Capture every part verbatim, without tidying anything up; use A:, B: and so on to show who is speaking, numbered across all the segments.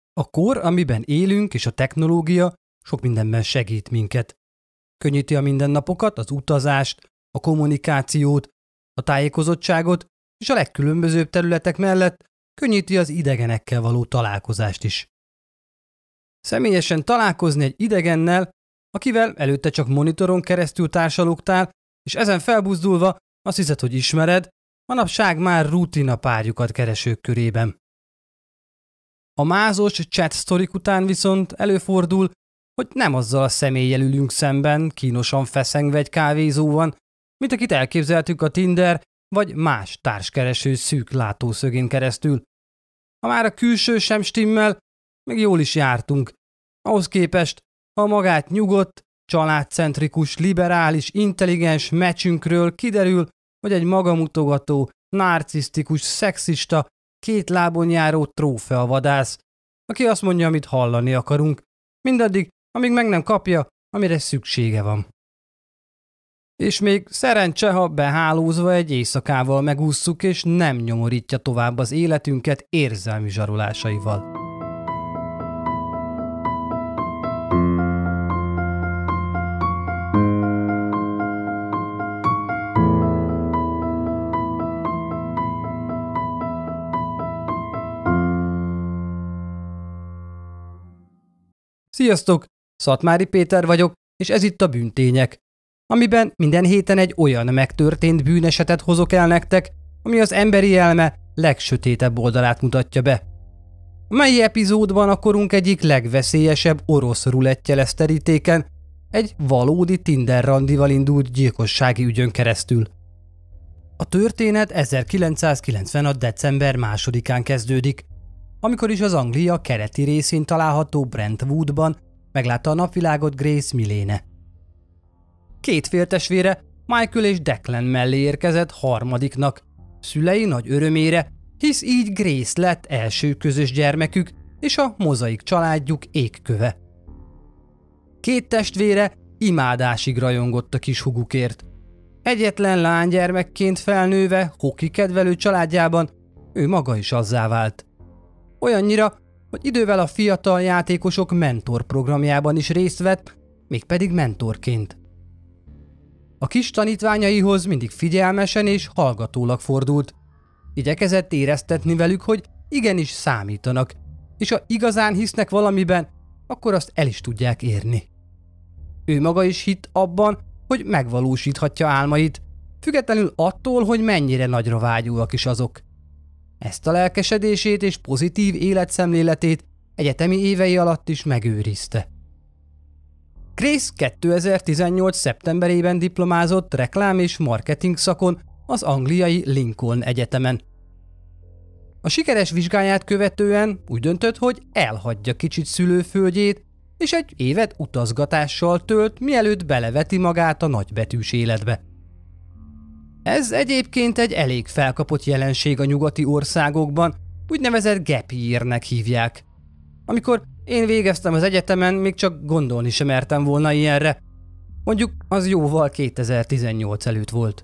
A: A kor, amiben élünk, és a technológia sok mindenben segít minket. Könnyíti a mindennapokat, az utazást, a kommunikációt, a tájékozottságot, és a legkülönbözőbb területek mellett könnyíti az idegenekkel való találkozást is. Személyesen találkozni egy idegennel, akivel előtte csak monitoron keresztül társalogtál, és ezen felbuzdulva azt hiszed, hogy ismered, manapság már rutina párjukat keresők körében. A mázos chat sztorik után viszont előfordul, hogy nem azzal a személlyel ülünk szemben, kínosan feszengve egy kávézóban, mint akit elképzeltük a Tinder vagy más társkereső szűk látószögén keresztül. Ha már a külső sem stimmel, még jól is jártunk. Ahhoz képest, ha magát nyugodt, családcentrikus, liberális, intelligens meccsünkről kiderül, hogy egy magamutogató, narcisztikus, szexista, két lábon járó trófeavadász, aki azt mondja, amit hallani akarunk, mindaddig, amíg meg nem kapja, amire szüksége van. És még szerencse, ha behálózva egy éjszakával megússzuk, és nem nyomorítja tovább az életünket érzelmi zsarolásaival. Sziasztok! Szatmári Péter vagyok, és ez itt a Bűntények, amiben minden héten egy olyan megtörtént bűnesetet hozok el nektek, ami az emberi elme legsötétebb oldalát mutatja be. A mai epizódban a korunk egyik legveszélyesebb orosz rulettje lesz terítéken, egy valódi Tinder randival indult gyilkossági ügyön keresztül. A történet ezerkilencszázkilencvenhat. december másodikán kezdődik, amikor is az Anglia keleti részén található Brentwoodban meglátta a napvilágot Grace Millene. Két féltestvére, Michael és Declan mellé érkezett harmadiknak, szülei nagy örömére, hisz így Grace lett első közös gyermekük és a mozaik családjuk égköve. Két testvére imádásig rajongott a kis hugukért. Egyetlen lánygyermekként felnőve hoki kedvelő családjában ő maga is azzá vált. Olyannyira, hogy idővel a fiatal játékosok mentor programjában is részt vett, mégpedig mentorként. A kis tanítványaihoz mindig figyelmesen és hallgatólag fordult. Igyekezett éreztetni velük, hogy igenis számítanak, és ha igazán hisznek valamiben, akkor azt el is tudják érni. Ő maga is hitt abban, hogy megvalósíthatja álmait, függetlenül attól, hogy mennyire nagyra vágyóak is azok. Ezt a lelkesedését és pozitív életszemléletét egyetemi évei alatt is megőrizte. Grace kétezer-tizennyolc. szeptemberében diplomázott reklám és marketing szakon az angliai Lincoln Egyetemen. A sikeres vizsgáját követően úgy döntött, hogy elhagyja kicsit szülőföldjét, és egy évet utazgatással tölt, mielőtt beleveti magát a nagybetűs életbe. Ez egyébként egy elég felkapott jelenség a nyugati országokban, úgynevezett gap year-nek hívják. Amikor én végeztem az egyetemen, még csak gondolni sem mertem volna ilyenre. Mondjuk az jóval kétezer-tizennyolc előtt volt.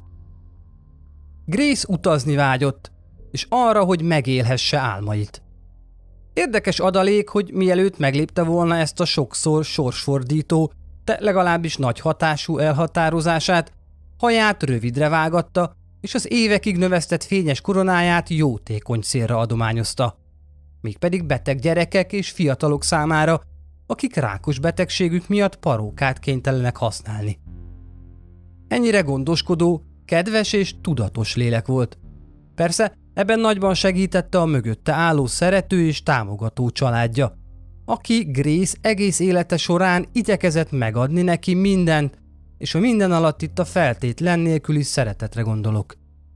A: Grace utazni vágyott, és arra, hogy megélhesse álmait. Érdekes adalék, hogy mielőtt meglépte volna ezt a sokszor sorsfordító, de legalábbis nagy hatású elhatározását, haját rövidre vágatta, és az évekig növesztett fényes koronáját jótékony célra adományozta. Mégpedig beteg gyerekek és fiatalok számára, akik rákos betegségük miatt parókát kénytelenek használni. Ennyire gondoskodó, kedves és tudatos lélek volt. Persze ebben nagyban segítette a mögötte álló szerető és támogató családja, aki Grace egész élete során igyekezett megadni neki mindent, és a minden alatt itt a feltétlen nélküli szeretetre gondolok.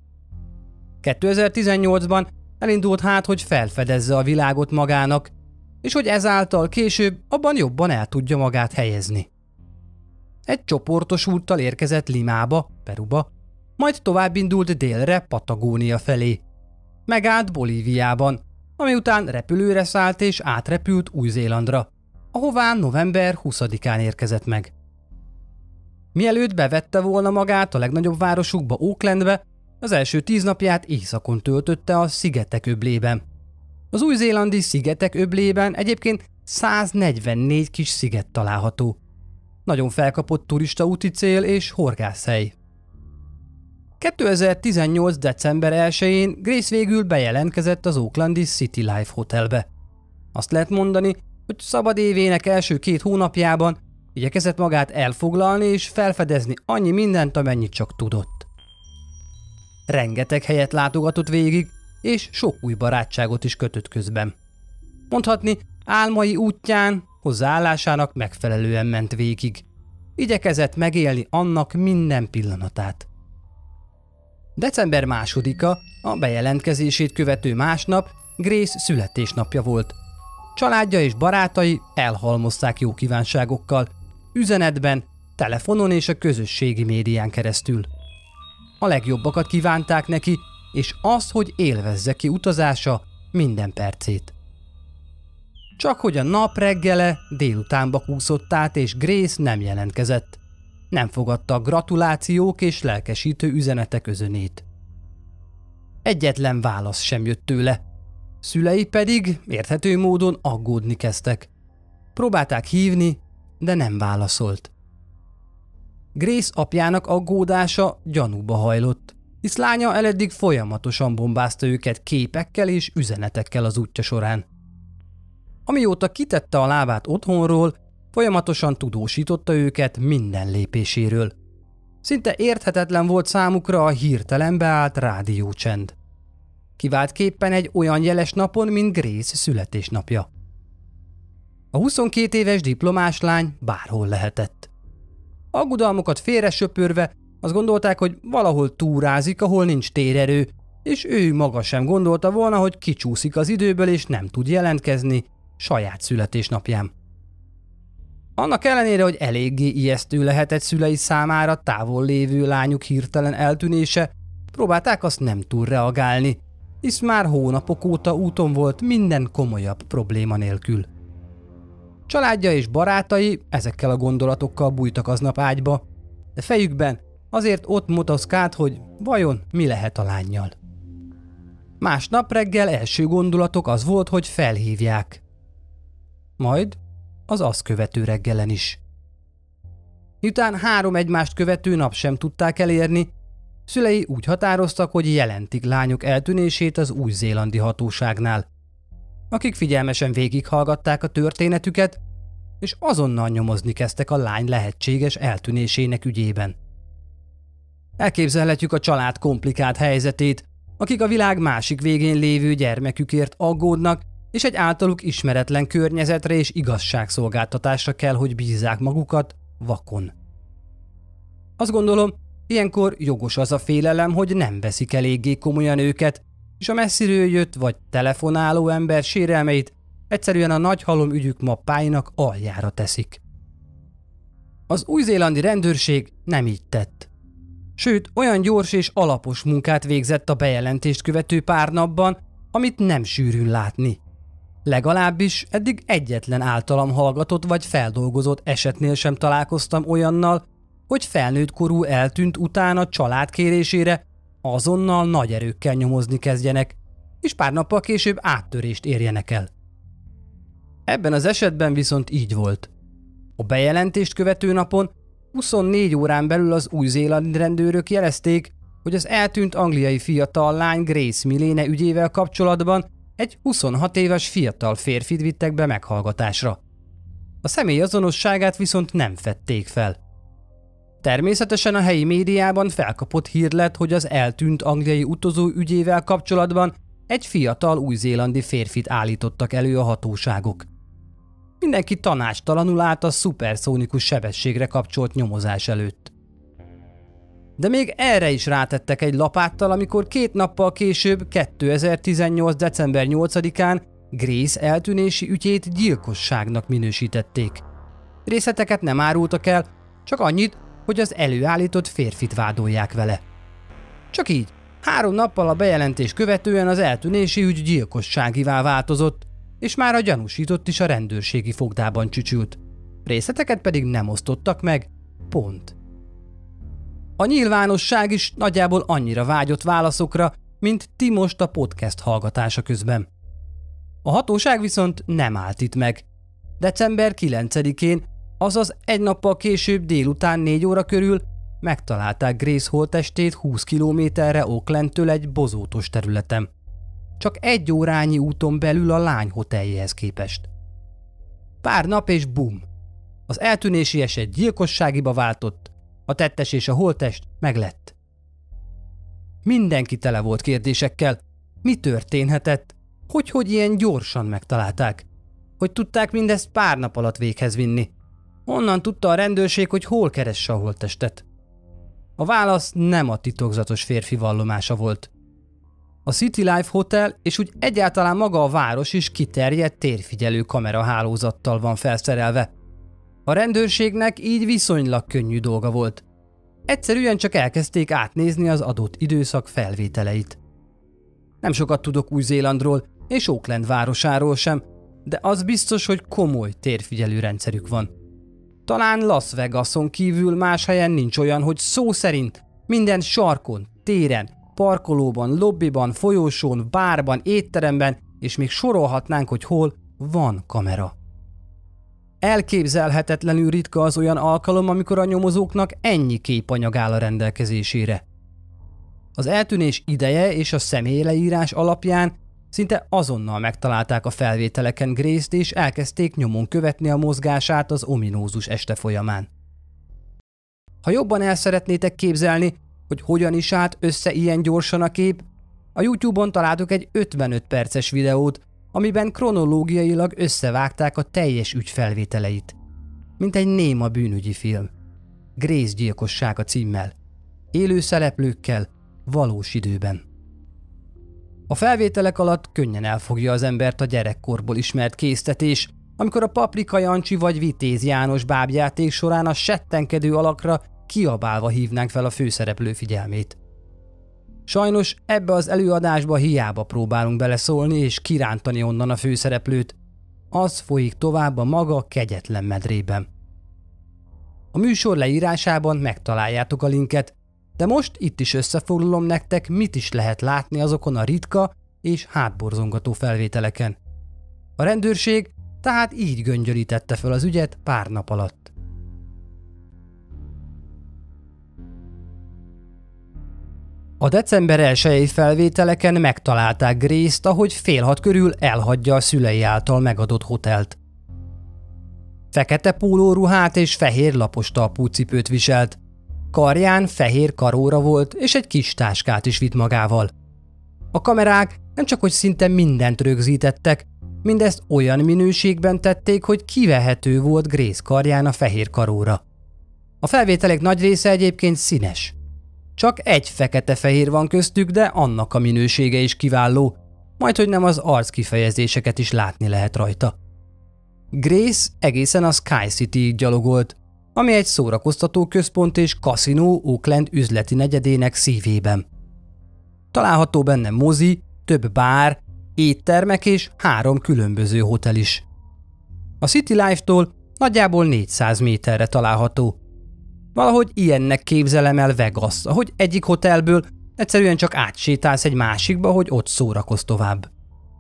A: kétezer-tizennyolcban elindult hát, hogy felfedezze a világot magának, és hogy ezáltal később abban jobban el tudja magát helyezni. Egy csoportos úttal érkezett Limába, Peruba, majd tovább indult délre Patagónia felé. Megállt Bolíviában, ami után repülőre szállt és átrepült Új-Zélandra, ahová november huszadikán érkezett meg. Mielőtt bevette volna magát a legnagyobb városukba, Aucklandbe, az első tíz napját éjszakon töltötte a szigetek öblében. Az új-zélandi szigetek öblében egyébként száznegyvennégy kis sziget található. Nagyon felkapott turista úti cél és horgászhely. kétezer-tizennyolc. december elsején Grace végül bejelentkezett az oaklandi City Life Hotelbe. Azt lehet mondani, hogy szabad évének első két hónapjában igyekezett magát elfoglalni és felfedezni annyi mindent, amennyit csak tudott. Rengeteg helyet látogatott végig, és sok új barátságot is kötött közben. Mondhatni, álmai útján, hozzáállásának megfelelően ment végig. Igyekezett megélni annak minden pillanatát. december másodika, a bejelentkezését követő másnap Grace születésnapja volt. Családja és barátai elhalmozták jó kívánságokkal, üzenetben, telefonon és a közösségi médián keresztül. A legjobbakat kívánták neki, és azt, hogy élvezze ki utazása minden percét. Csak hogy a nap reggele délutánba kúszott át, és Grace nem jelentkezett. Nem fogadta a gratulációk és lelkesítő üzenetek özönét. Egyetlen válasz sem jött tőle. Szülei pedig érthető módon aggódni kezdtek. Próbálták hívni, de nem válaszolt. Grace apjának aggódása gyanúba hajlott, hisz lánya eleddig folyamatosan bombázta őket képekkel és üzenetekkel az útja során. Amióta kitette a lábát otthonról, folyamatosan tudósította őket minden lépéséről. Szinte érthetetlen volt számukra a hirtelen beállt rádiócsend. Kiváltképpen egy olyan jeles napon, mint Grace születésnapja. A huszonkét éves diplomás lány bárhol lehetett. Aggodalmukat félre söpörve azt gondolták, hogy valahol túrázik, ahol nincs térerő, és ő maga sem gondolta volna, hogy kicsúszik az időből és nem tud jelentkezni saját születésnapján. Annak ellenére, hogy eléggé ijesztő lehetett szülei számára távol lévő lányuk hirtelen eltűnése, próbálták azt nem túl reagálni, hisz már hónapok óta úton volt minden komolyabb probléma nélkül. Családja és barátai ezekkel a gondolatokkal bújtak aznap ágyba, de fejükben azért ott motoszkált, hogy vajon mi lehet a lánnyal. Másnap reggel első gondolatok az volt, hogy felhívják. Majd az azt követő reggelen is. Miután három egymást követő nap sem tudták elérni, szülei úgy határoztak, hogy jelentik lányuk eltűnését az új-zélandi hatóságnál, akik figyelmesen végighallgatták a történetüket, és azonnal nyomozni kezdtek a lány lehetséges eltűnésének ügyében. Elképzelhetjük a család komplikált helyzetét, akik a világ másik végén lévő gyermekükért aggódnak, és egy általuk ismeretlen környezetre és igazságszolgáltatásra kell, hogy bízzák magukat vakon. Azt gondolom, ilyenkor jogos az a félelem, hogy nem veszik eléggé komolyan őket, és a messziről jött vagy telefonáló ember sérelmeit egyszerűen a nagy halom ügyük mappáinak aljára teszik. Az új-zélandi rendőrség nem így tett. Sőt, olyan gyors és alapos munkát végzett a bejelentést követő pár napban, amit nem sűrűn látni. Legalábbis eddig egyetlen általam hallgatott vagy feldolgozott esetnél sem találkoztam olyannal, hogy felnőtt korú eltűnt után a család kérésére azonnal nagy erőkkel nyomozni kezdjenek, és pár nappal később áttörést érjenek el. Ebben az esetben viszont így volt. A bejelentést követő napon huszonnégy órán belül az új-zélandi rendőrök jelezték, hogy az eltűnt angliai fiatal lány Grace Milene ügyével kapcsolatban egy huszonhat éves fiatal férfit vittek be meghallgatásra. A személy azonosságát viszont nem fedték fel. Természetesen a helyi médiában felkapott hír lett, hogy az eltűnt angliai utazó ügyével kapcsolatban egy fiatal új-zélandi férfit állítottak elő a hatóságok. Mindenki tanácstalanul állt a szuperszónikus sebességre kapcsolt nyomozás előtt. De még erre is rátettek egy lapáttal, amikor két nappal később, kétezer-tizennyolc. december nyolcadikán Grace eltűnési ügyét gyilkosságnak minősítették. Részleteket nem árultak el, csak annyit, hogy az előállított férfit vádolják vele. Csak így, három nappal a bejelentés követően az eltűnési ügy gyilkosságivá változott, és már a gyanúsított is a rendőrségi fogdában csücsült. Részleteket pedig nem osztottak meg, pont. A nyilvánosság is nagyjából annyira vágyott válaszokra, mint ti most a podcast hallgatása közben. A hatóság viszont nem állt itt meg. december kilencedikén, azaz egy nappal később délután négy óra körül megtalálták Grace holttestét húsz kilométerre Oaklandtől egy bozótos területen. Csak egy órányi úton belül a lány hoteljéhez képest. Pár nap és bum! Az eltűnési eset gyilkosságiba váltott, a tettes és a holttest meglett. Mindenki tele volt kérdésekkel. Mi történhetett? Hogy, hogy ilyen gyorsan megtalálták? Hogy tudták mindezt pár nap alatt véghez vinni? Honnan tudta a rendőrség, hogy hol keresse a holttestet? A válasz nem a titokzatos férfi vallomása volt. A City Life Hotel és úgy egyáltalán maga a város is kiterjedt térfigyelő kamerahálózattal van felszerelve. A rendőrségnek így viszonylag könnyű dolga volt. Egyszerűen csak elkezdték átnézni az adott időszak felvételeit. Nem sokat tudok Új-Zélandról és Auckland városáról sem, de az biztos, hogy komoly térfigyelő rendszerük van. Talán Las Vegason kívül más helyen nincs olyan, hogy szó szerint minden sarkon, téren, parkolóban, lobbiban, folyosón, bárban, étteremben, és még sorolhatnánk, hogy hol van kamera. Elképzelhetetlenül ritka az olyan alkalom, amikor a nyomozóknak ennyi képanyag áll a rendelkezésére. Az eltűnés ideje és a személyleírás alapján szinte azonnal megtalálták a felvételeken Grace-t és elkezdték nyomon követni a mozgását az ominózus este folyamán. Ha jobban el szeretnétek képzelni, hogy hogyan is állt össze ilyen gyorsan a kép, a YouTube-on találtok egy ötvenöt perces videót, amiben kronológiailag összevágták a teljes ügy felvételeit. Mint egy néma bűnügyi film. Grace gyilkossága címmel. Élő szereplőkkel, valós időben. A felvételek alatt könnyen elfogja az embert a gyerekkorból ismert késztetés, amikor a Paprika Jancsi vagy Vitéz János bábjáték során a settenkedő alakra kiabálva hívnánk fel a főszereplő figyelmét. Sajnos ebbe az előadásba hiába próbálunk beleszólni és kirántani onnan a főszereplőt, az folyik tovább a maga kegyetlen medrében. A műsor leírásában megtaláljátok a linket, de most itt is összefoglalom nektek, mit is lehet látni azokon a ritka és hátborzongató felvételeken. A rendőrség tehát így göngyölítette fel az ügyet pár nap alatt. A december elsejei felvételeken megtalálták Grace-t, ahogy fél hat körül elhagyja a szülei által megadott hotelt. Fekete pólóruhát és fehér lapos talpúcipőt viselt. Karján fehér karóra volt, és egy kis táskát is vitt magával. A kamerák nem csak hogy szinte mindent rögzítettek, mindezt olyan minőségben tették, hogy kivehető volt Grace karján a fehér karóra. A felvételek nagy része egyébként színes. Csak egy fekete-fehér van köztük, de annak a minősége is kiváló, majdhogy nem az arckifejezéseket is látni lehet rajta. Grace egészen a Sky City-ig gyalogolt, ami egy szórakoztató központ és kaszinó Auckland üzleti negyedének szívében. Található benne mozi, több bár, éttermek és három különböző hotel is. A City Life-tól nagyjából négyszáz méterre található. Valahogy ilyennek képzelem el Vegas, ahogy egyik hotelből egyszerűen csak átsétálsz egy másikba, hogy ott szórakozz tovább.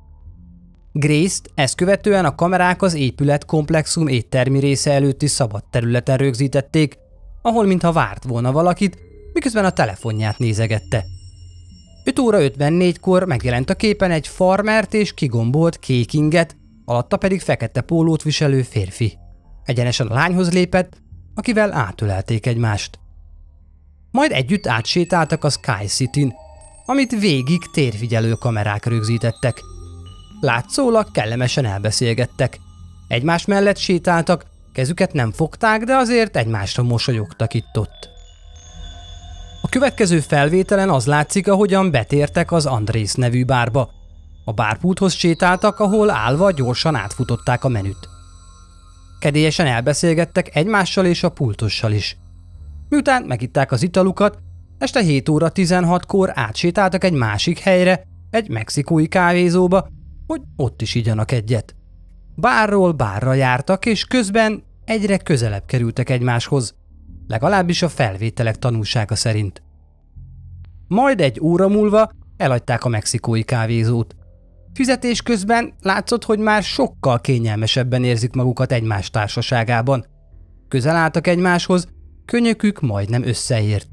A: Grace-t ezt követően a kamerák az épület komplexum éttermi része előtti szabad területen rögzítették, ahol mintha várt volna valakit, miközben a telefonját nézegette. öt óra ötvennégykor megjelent a képen egy farmert és kigombolt kék inget, alatta pedig fekete pólót viselő férfi. Egyenesen a lányhoz lépett, akivel átölelték egymást. Majd együtt átsétáltak a Sky Cityn, amit végig térfigyelő kamerák rögzítettek. Látszólag kellemesen elbeszélgettek. Egymás mellett sétáltak, kezüket nem fogták, de azért egymásra mosolyogtak itt-ott. A következő felvételen az látszik, ahogyan betértek az Andrész nevű bárba. A bárpulthoz sétáltak, ahol állva gyorsan átfutották a menüt. Kedélyesen elbeszélgettek egymással és a pultossal is. Miután megitták az italukat, este hét óra tizenhatkor átsétáltak egy másik helyre, egy mexikói kávézóba, hogy ott is igyanak egyet. Bárról bárra jártak, és közben egyre közelebb kerültek egymáshoz, legalábbis a felvételek tanúsága szerint. Majd egy óra múlva elhagyták a mexikói kávézót. Fizetés közben látszott, hogy már sokkal kényelmesebben érzik magukat egymás társaságában. Közel álltak egymáshoz, könyökük majdnem összeért.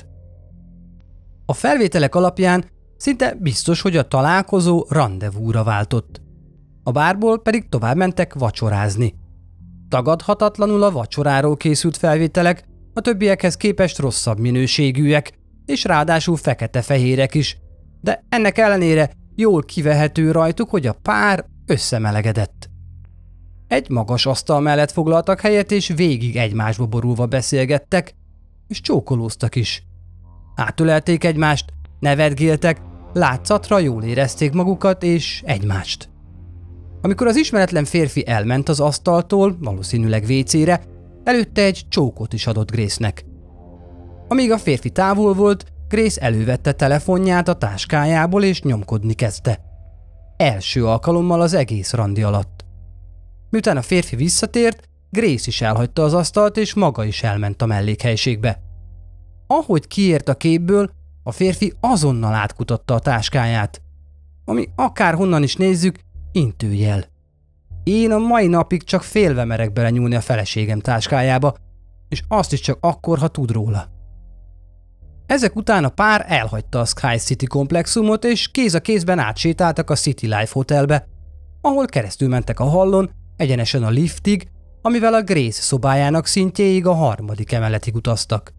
A: A felvételek alapján szinte biztos, hogy a találkozó randevúra váltott. A bárból pedig tovább mentek vacsorázni. Tagadhatatlanul a vacsoráról készült felvételek a többiekhez képest rosszabb minőségűek, és ráadásul fekete-fehérek is, de ennek ellenére jól kivehető rajtuk, hogy a pár összemelegedett. Egy magas asztal mellett foglaltak helyet, és végig egymásba borulva beszélgettek, és csókolóztak is. Átölelték egymást, nevetgéltek, látszatra jól érezték magukat és egymást. Amikor az ismeretlen férfi elment az asztaltól, valószínűleg vécére, előtte egy csókot is adott Grace-nek. Amíg a férfi távol volt, Grace elővette telefonját a táskájából és nyomkodni kezdte. Első alkalommal az egész randi alatt. Miután a férfi visszatért, Grace is elhagyta az asztalt és maga is elment a mellékhelyiségbe. Ahogy kiért a képből, a férfi azonnal átkutatta a táskáját, ami akárhonnan is nézzük, intőjel. Én a mai napig csak félve merek belenyúlni a feleségem táskájába, és azt is csak akkor, ha tud róla. Ezek után a pár elhagyta a Sky City komplexumot, és kéz a kézben átsétáltak a City Life Hotelbe, ahol keresztül mentek a hallon, egyenesen a liftig, amivel a Grace szobájának szintjéig a harmadik emeletig utaztak.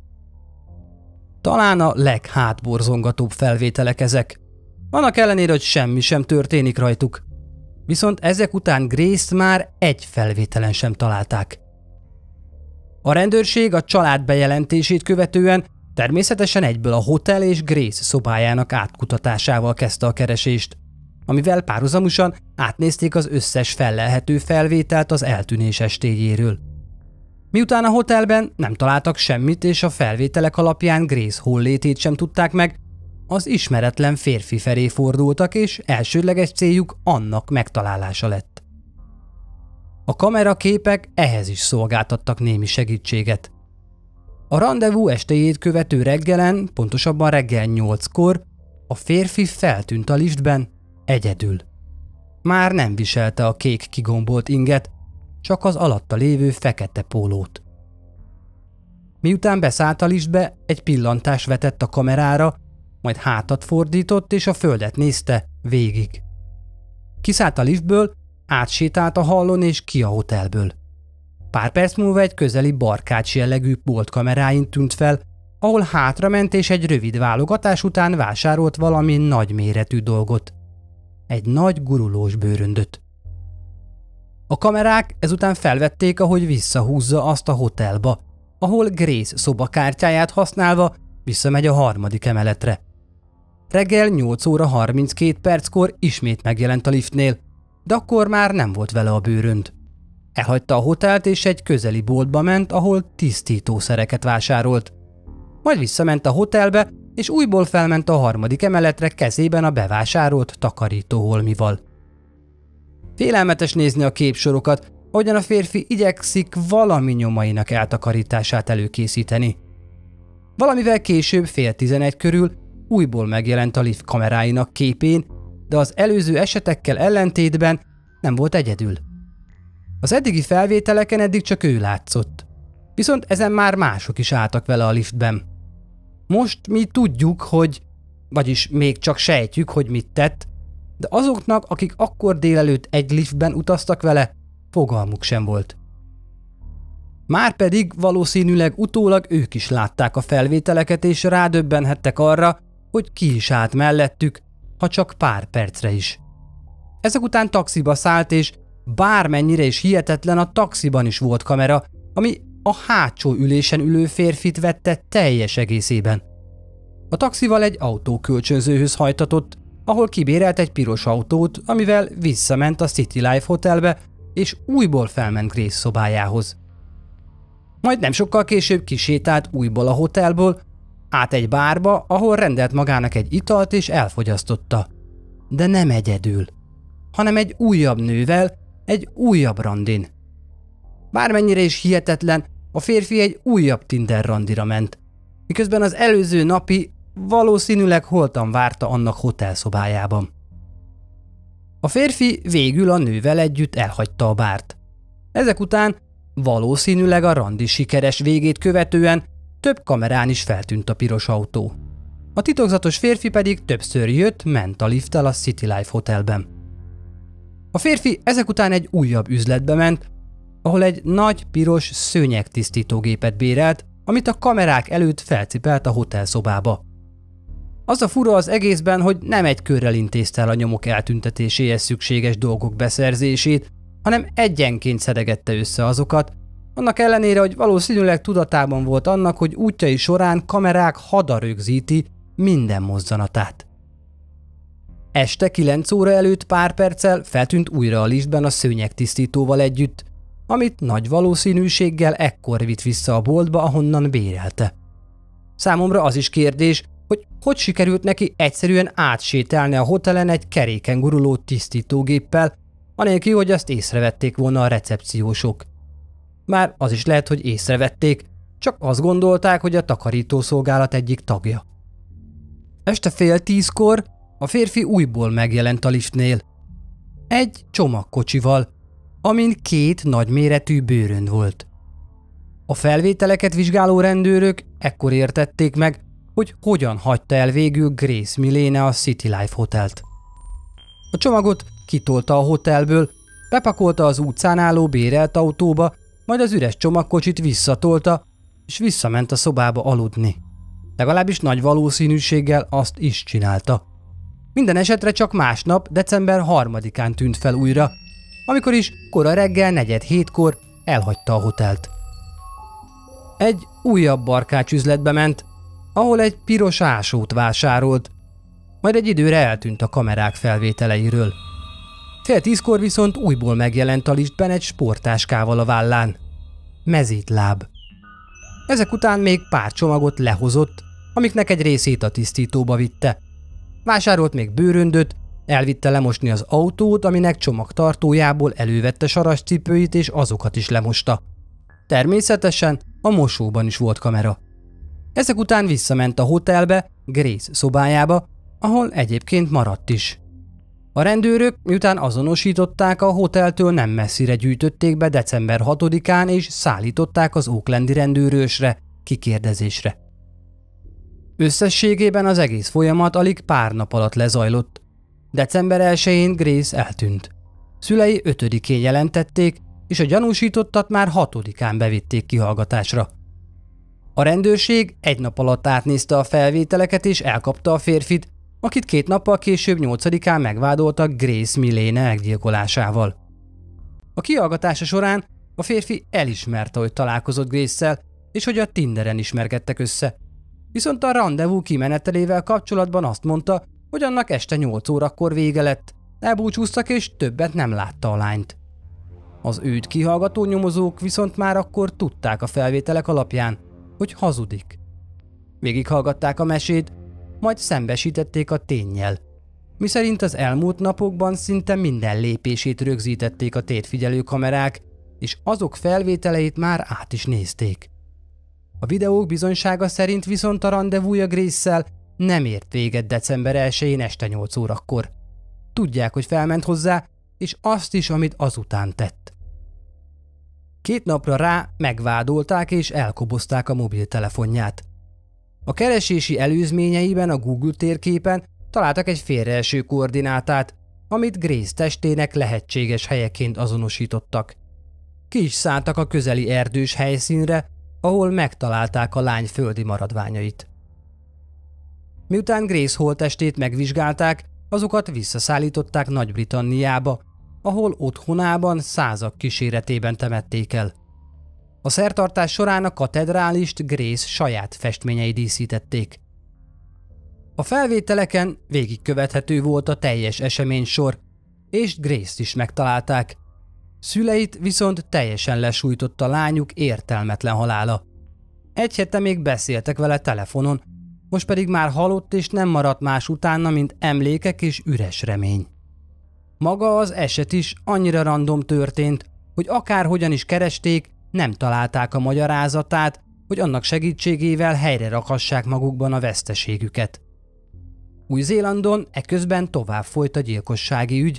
A: Talán a leghátborzongatóbb felvételek ezek. Annak ellenére, hogy semmi sem történik rajtuk. Viszont ezek után Grace-t már egy felvételen sem találták. A rendőrség a család bejelentését követően természetesen egyből a hotel és Grace szobájának átkutatásával kezdte a keresést, amivel párhuzamosan átnézték az összes fellelhető felvételt az eltűnés estéjéről. Miután a hotelben nem találtak semmit és a felvételek alapján Grace hollétét sem tudták meg, az ismeretlen férfi felé fordultak, és elsődleges céljuk annak megtalálása lett. A kameraképek ehhez is szolgáltattak némi segítséget. A randevú estéjét követő reggelen, pontosabban reggel nyolckor a férfi feltűnt a liftben egyedül. Már nem viselte a kék kigombolt inget, csak az alatta lévő fekete pólót. Miután beszállt a liftbe, egy pillantást vetett a kamerára, majd hátat fordított és a földet nézte végig. Kiszállt a liftből, átsétált a hallon és ki a hotelből. Pár perc múlva egy közeli barkács jellegű boltkameráin tűnt fel, ahol hátrament és egy rövid válogatás után vásárolt valami nagyméretű dolgot. Egy nagy gurulós bőröndöt. A kamerák ezután felvették, ahogy visszahúzza azt a hotelba, ahol Grace szobakártyáját használva visszamegy a harmadik emeletre. Reggel nyolc óra harminckét perckor ismét megjelent a liftnél, de akkor már nem volt vele a bőrönd. Elhagyta a hotelt és egy közeli boltba ment, ahol tisztítószereket vásárolt. Majd visszament a hotelbe, és újból felment a harmadik emeletre kezében a bevásárolt takarítóholmival. Félelmetes nézni a képsorokat, ahogyan a férfi igyekszik valami nyomainak eltakarítását előkészíteni. Valamivel később fél tizenegy körül újból megjelent a lift kameráinak képén, de az előző esetekkel ellentétben nem volt egyedül. Az eddigi felvételeken eddig csak ő látszott, viszont ezen már mások is álltak vele a liftben. Most mi tudjuk, hogy, vagyis még csak sejtjük, hogy mit tett, de azoknak, akik akkor délelőtt egy liftben utaztak vele, fogalmuk sem volt. Márpedig valószínűleg utólag ők is látták a felvételeket, és rádöbbenhettek arra, hogy ki is állt mellettük, ha csak pár percre is. Ezek után taxiba szállt, és bármennyire is hihetetlen, a taxiban is volt kamera, ami a hátsó ülésen ülő férfit vette teljes egészében. A taxival egy autókölcsönzőhöz hajtatott, ahol kibérelt egy piros autót, amivel visszament a City Life Hotelbe, és újból felment Grace szobájához. Majd nem sokkal később kisétált újból a hotelból, át egy bárba, ahol rendelt magának egy italt és elfogyasztotta. De nem egyedül, hanem egy újabb nővel, egy újabb randin. Bármennyire is hihetetlen, a férfi egy újabb Tinder randira ment, miközben az előző napi valószínűleg holtan várta annak hotelszobájában. A férfi végül a nővel együtt elhagyta a bárt. Ezek után valószínűleg a randi sikeres végét követően több kamerán is feltűnt a piros autó. A titokzatos férfi pedig többször jött-ment a lifttel a City Life Hotelben. A férfi ezek után egy újabb üzletbe ment, ahol egy nagy piros szőnyegtisztítógépet bérelt, amit a kamerák előtt felcipelt a hotelszobába. Az a fura az egészben, hogy nem egy körrel intézte el a nyomok eltüntetéséhez szükséges dolgok beszerzését, hanem egyenként szedegette össze azokat, annak ellenére, hogy valószínűleg tudatában volt annak, hogy útjai során kamerák hada rögzíti minden mozzanatát. Este kilenc óra előtt pár perccel feltűnt újra a liftben a szőnyegtisztítóval együtt, amit nagy valószínűséggel ekkor vitt vissza a boltba, ahonnan bérelte. Számomra az is kérdés, hogy hogy sikerült neki egyszerűen átsétálni a hotelen egy keréken guruló tisztítógéppel, anélkül, hogy azt észrevették volna a recepciósok. Már az is lehet, hogy észrevették, csak azt gondolták, hogy a takarítószolgálat egyik tagja. Este fél tízkor a férfi újból megjelent a liftnél. Egy csomagkocsival, amin két nagyméretű bőrönd volt. A felvételeket vizsgáló rendőrök ekkor értették meg, hogy hogyan hagyta el végül Grace Milene a City Life Hotelt. A csomagot kitolta a hotelből, bepakolta az utcán álló bérelt autóba, majd az üres csomagkocsit visszatolta, és visszament a szobába aludni. Legalábbis nagy valószínűséggel azt is csinálta. Minden esetre csak másnap, december harmadikán tűnt fel újra, amikor is kora reggel negyed hétkor elhagyta a hotelt. Egy újabb barkácsüzletbe ment, ahol egy piros ásót vásárolt, majd egy időre eltűnt a kamerák felvételeiről. Fél tízkor viszont újból megjelent a liftben egy sporttáskával a vállán. Mezítláb. Ezek után még pár csomagot lehozott, amiknek egy részét a tisztítóba vitte. Vásárolt még bőröndöt, elvitte lemosni az autót, aminek csomagtartójából elővette sarascipőit, és azokat is lemosta. Természetesen a mosóban is volt kamera. Ezek után visszament a hotelbe, Grace szobájába, ahol egyébként maradt is. A rendőrök, miután azonosították, a hoteltől nem messzire gyűjtötték be december hatodikán és szállították az oaklandi rendőrősre, kikérdezésre. Összességében az egész folyamat alig pár nap alatt lezajlott. december elsején Grace eltűnt. Szülei ötödikén jelentették, és a gyanúsítottat már hatodikán bevitték kihallgatásra. A rendőrség egy nap alatt átnézte a felvételeket és elkapta a férfit, akit két nappal később nyolcadikán megvádoltak Grace Milene meggyilkolásával. A kihallgatása során a férfi elismerte, hogy találkozott Grace-szel, és hogy a Tinderen ismerkedtek össze. Viszont a randevú kimenetelével kapcsolatban azt mondta, hogy annak este nyolc órakor vége lett, elbúcsúztak és többet nem látta a lányt. Az őt kihallgató nyomozók viszont már akkor tudták a felvételek alapján, hogy hazudik. Végighallgatták a mesét, majd szembesítették a ténnyel, miszerint az elmúlt napokban szinte minden lépését rögzítették a tétfigyelő kamerák, és azok felvételeit már át is nézték. A videók bizonysága szerint viszont a randevúja Grace-szel nem ért véget december elsején este nyolc órakor. Tudják, hogy felment hozzá, és azt is, amit azután tett. Két napra rá megvádolták és elkobozták a mobiltelefonját. A keresési előzményeiben a Google térképen találtak egy félreeső koordinátát, amit Grace testének lehetséges helyeként azonosítottak. Ki is szálltak a közeli erdős helyszínre, ahol megtalálták a lány földi maradványait. Miután Grace holttestét megvizsgálták, azokat visszaszállították Nagy-Britanniába, ahol otthonában százak kíséretében temették el. A szertartás során a katedrálist Grace saját festményei díszítették. A felvételeken végigkövethető volt a teljes eseménysor, és Grace-t is megtalálták. Szüleit viszont teljesen lesújtott a lányuk értelmetlen halála. Egy hete még beszéltek vele telefonon, most pedig már halott és nem maradt más utána, mint emlékek és üres remény. Maga az eset is annyira random történt, hogy akárhogyan is keresték, nem találták a magyarázatát, hogy annak segítségével helyre rakhassák magukban a veszteségüket. Új-Zélandon eközben tovább folyt a gyilkossági ügy,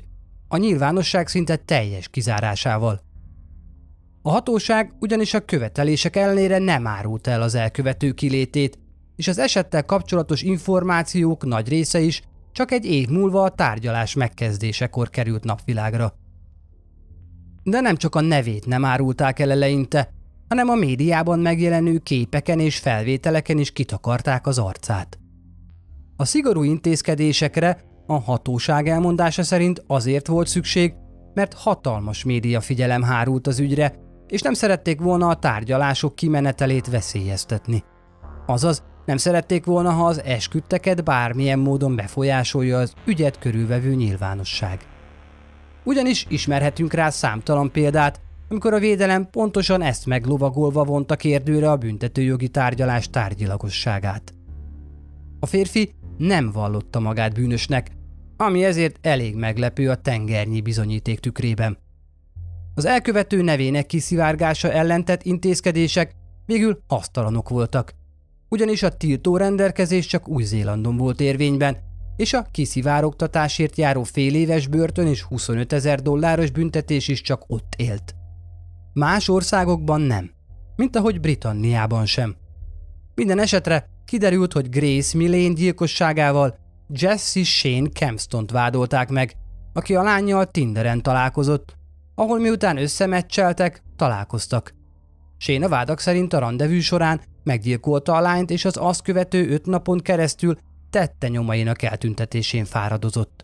A: a nyilvánosság szinte teljes kizárásával. A hatóság ugyanis a követelések ellenére nem árult el az elkövető kilétét, és az esettel kapcsolatos információk nagy része is csak egy év múlva a tárgyalás megkezdésekor került napvilágra. De nem csak a nevét nem árulták el eleinte, hanem a médiában megjelenő képeken és felvételeken is kitakarták az arcát. A szigorú intézkedésekre a hatóság elmondása szerint azért volt szükség, mert hatalmas médiafigyelem hárult az ügyre, és nem szerették volna a tárgyalások kimenetelét veszélyeztetni. Azaz, nem szerették volna, ha az esküdteket bármilyen módon befolyásolja az ügyet körülvevő nyilvánosság. Ugyanis ismerhetünk rá számtalan példát, amikor a védelem pontosan ezt meglovagolva vonta kérdőre a büntetőjogi tárgyalás tárgyilagosságát. A férfi nem vallotta magát bűnösnek, ami ezért elég meglepő a tengernyi bizonyíték tükrében. Az elkövető nevének kiszivárgása ellen tett intézkedések végül hasztalanok voltak, ugyanis a tiltó rendelkezés csak Új-Zélandon volt érvényben, és a kiszivárogtatásért járó fél éves börtön és huszonötezer dolláros büntetés is csak ott élt. Más országokban nem, mint ahogy Britanniában sem. Minden esetre kiderült, hogy Grace Millane gyilkosságával Jesse Shane Kempstont vádolták meg, aki a lánnyal Tinderen találkozott, ahol miután összemeccseltek, találkoztak. Shane a vádak szerint a randevű során meggyilkolta a lányt, és az azt követő öt napon keresztül tette nyomainak eltüntetésén fáradozott.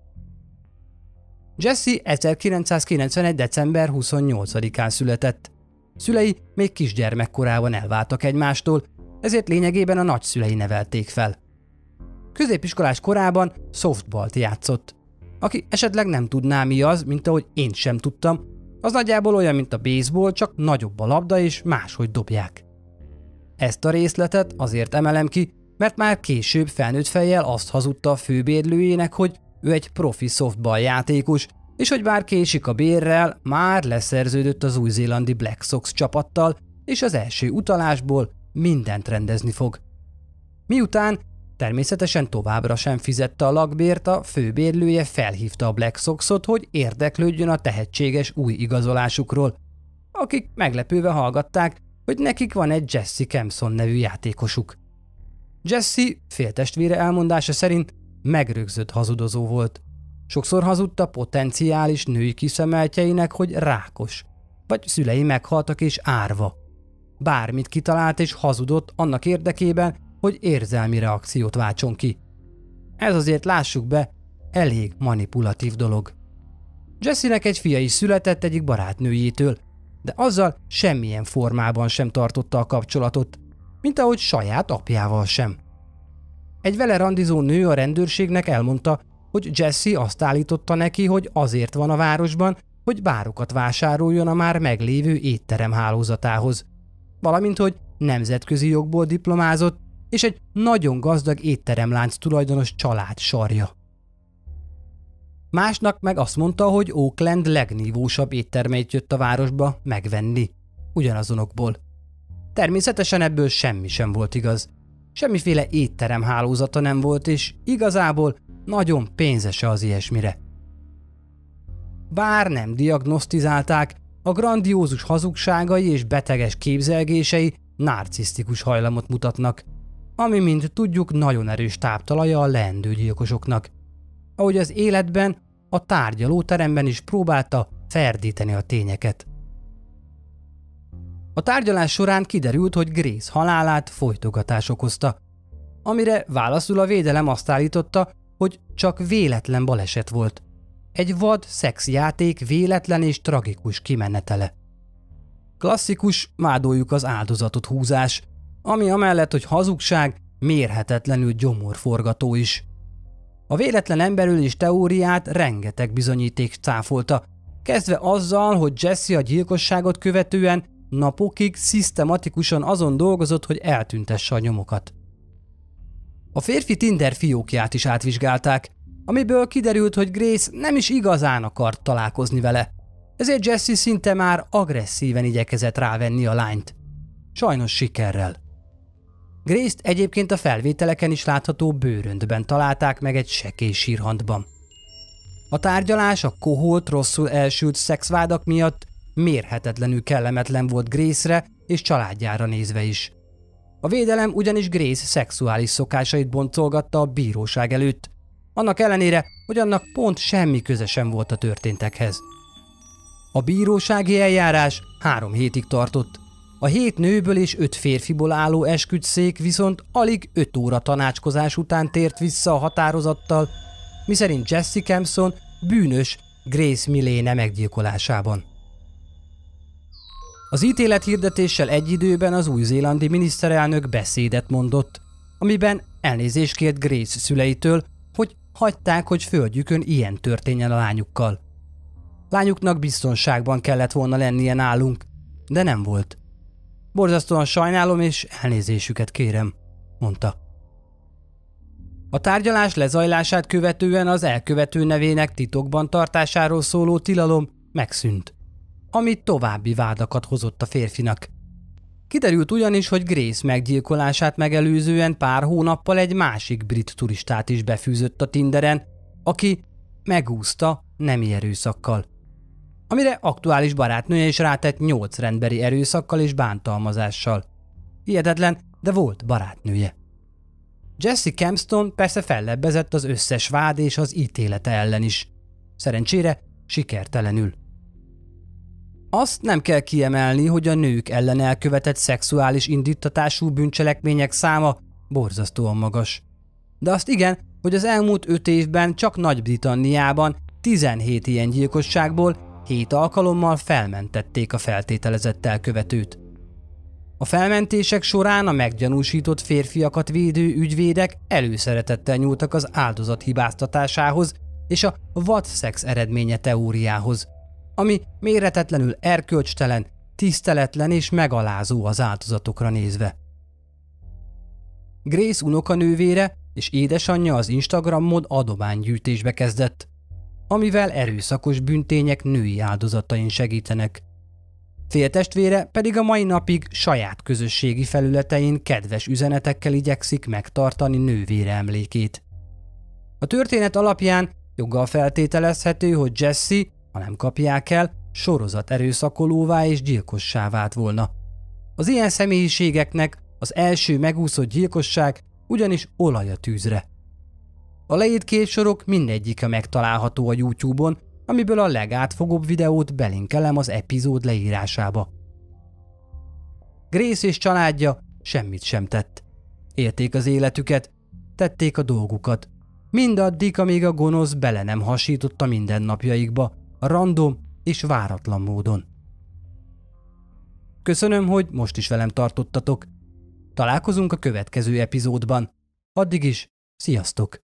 A: Jesse ezerkilencszázkilencvenegy. december huszonnyolcadikán született. Szülei még kisgyermekkorában elváltak egymástól, ezért lényegében a nagyszülei nevelték fel. Középiskolás korában softballt játszott. Aki esetleg nem tudná, mi az, mint ahogy én sem tudtam, az nagyjából olyan, mint a baseball, csak nagyobb a labda és máshogy dobják. Ezt a részletet azért emelem ki, mert már később felnőtt fejjel azt hazudta a főbérlőjének, hogy ő egy profi softball játékos, és hogy bár késik a bérrel, már leszerződött az új-zélandi Black Sox csapattal, és az első utalásból mindent rendezni fog. Miután természetesen továbbra sem fizette a lakbért, a főbérlője felhívta a Black Soxot, hogy érdeklődjön a tehetséges új igazolásukról, akik meglepőve hallgatták, hogy nekik van egy Jesse Kempson nevű játékosuk. Jesse féltestvére elmondása szerint megrögzött hazudozó volt. Sokszor hazudta potenciális női kiszemeltjeinek, hogy rákos, vagy szülei meghaltak és árva. Bármit kitalált és hazudott annak érdekében, hogy érzelmi reakciót váltson ki. Ez azért, lássuk be, elég manipulatív dolog. Jesse-nek egy fia is született egyik barátnőjétől, de azzal semmilyen formában sem tartotta a kapcsolatot, mint ahogy saját apjával sem. Egy vele randizó nő a rendőrségnek elmondta, hogy Jesse azt állította neki, hogy azért van a városban, hogy bárokat vásároljon a már meglévő étterem hálózatához, valamint hogy nemzetközi jogból diplomázott, és egy nagyon gazdag étteremlánc tulajdonos család sarja. Másnak meg azt mondta, hogy Oakland legnívósabb éttermeit jött a városba megvenni, ugyanazonokból. Természetesen ebből semmi sem volt igaz. Semmiféle étterem hálózata nem volt, és igazából nagyon pénzese az ilyesmire. Bár nem diagnosztizálták, a grandiózus hazugságai és beteges képzelgései narcisztikus hajlamot mutatnak, ami, mint tudjuk, nagyon erős táptalaja a leendő gyilkosoknak. Ahogy az életben, a tárgyalóteremben is próbálta ferdíteni a tényeket. A tárgyalás során kiderült, hogy Grace halálát folytogatás okozta, amire válaszul a védelem azt állította, hogy csak véletlen baleset volt. Egy vad szexjáték véletlen és tragikus kimenetele. Klasszikus, vádoljuk az áldozatot húzás, ami amellett, hogy hazugság, mérhetetlenül gyomorforgató is. A véletlen emberölés teóriát rengeteg bizonyíték cáfolta, kezdve azzal, hogy Jesse a gyilkosságot követően napokig szisztematikusan azon dolgozott, hogy eltüntesse a nyomokat. A férfi Tinder fiókját is átvizsgálták, amiből kiderült, hogy Grace nem is igazán akart találkozni vele, ezért Jesse szinte már agresszíven igyekezett rávenni a lányt. Sajnos sikerrel. Grace-t egyébként a felvételeken is látható bőröndben találták meg egy sekély sírhandban. A tárgyalás a koholt, rosszul elsült szexvádak miatt mérhetetlenül kellemetlen volt Grace-re és családjára nézve is. A védelem ugyanis Grace szexuális szokásait boncolgatta a bíróság előtt, annak ellenére, hogy annak pont semmi köze sem volt a történtekhez. A bírósági eljárás három hétig tartott. A hét nőből és öt férfiból álló esküdtszék viszont alig öt óra tanácskozás után tért vissza a határozattal, miszerint Jesse Campson bűnös Grace Millane meggyilkolásában. Az ítélethirdetéssel egy időben az új-zélandi miniszterelnök beszédet mondott, amiben elnézést kért Grace szüleitől, hogy hagyták, hogy földjükön ilyen történjen a lányukkal. Lányuknak biztonságban kellett volna lennie nálunk, de nem volt. Borzasztóan sajnálom és elnézésüket kérem, mondta. A tárgyalás lezajlását követően az elkövető nevének titokban tartásáról szóló tilalom megszűnt, ami további vádakat hozott a férfinak. Kiderült ugyanis, hogy Grace meggyilkolását megelőzően pár hónappal egy másik brit turistát is befűzött a Tinderen, aki megúszta nemi erőszakkal, amire aktuális barátnője is rátett nyolc rendbeli erőszakkal és bántalmazással. Hihetetlen, de volt barátnője. Jesse Campson persze fellebbezett az összes vád és az ítélete ellen is. Szerencsére sikertelenül. Azt nem kell kiemelni, hogy a nők ellen elkövetett szexuális indítatású bűncselekmények száma borzasztóan magas. De azt igen, hogy az elmúlt öt évben csak Nagy-Britanniában tizenhét ilyen gyilkosságból hét alkalommal felmentették a feltételezett elkövetőt. A felmentések során a meggyanúsított férfiakat védő ügyvédek előszeretettel nyúltak az áldozat hibáztatásához és a vadszex eredménye teóriához, ami méretetlenül erkölcstelen, tiszteletlen és megalázó az áldozatokra nézve. Grace unokanővére és édesanyja az Instagramon adománygyűjtésbe kezdett, amivel erőszakos bűntények női áldozatain segítenek. Féltestvére pedig a mai napig saját közösségi felületein kedves üzenetekkel igyekszik megtartani nővére emlékét. A történet alapján joggal feltételezhető, hogy Jesse, ha nem kapják el, sorozat erőszakolóvá és gyilkossá vált volna. Az ilyen személyiségeknek az első megúszott gyilkosság ugyanis olaj a tűzre. A leírt képsorok mindegyike megtalálható a YouTube-on, amiből a legátfogóbb videót belinkelem az epizód leírásába. Grace és családja semmit sem tett. Élték az életüket, tették a dolgukat, mindaddig, amíg a gonosz bele nem hasított a mindennapjaikba, a random és váratlan módon. Köszönöm, hogy most is velem tartottatok. Találkozunk a következő epizódban. Addig is, sziasztok!